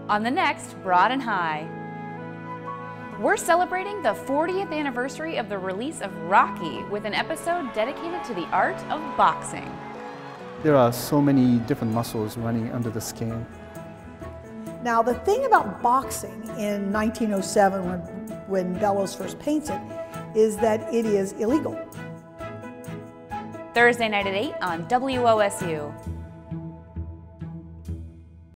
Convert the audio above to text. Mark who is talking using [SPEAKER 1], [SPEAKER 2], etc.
[SPEAKER 1] on the next Broad and High. We're celebrating the 40th anniversary of the release of Rocky with an episode dedicated to the art of boxing.
[SPEAKER 2] There are so many different muscles running under the skin.
[SPEAKER 3] Now, the thing about boxing in 1907, when Bellows first paints it, is that it is illegal.
[SPEAKER 1] Thursday night at 8 on WOSU.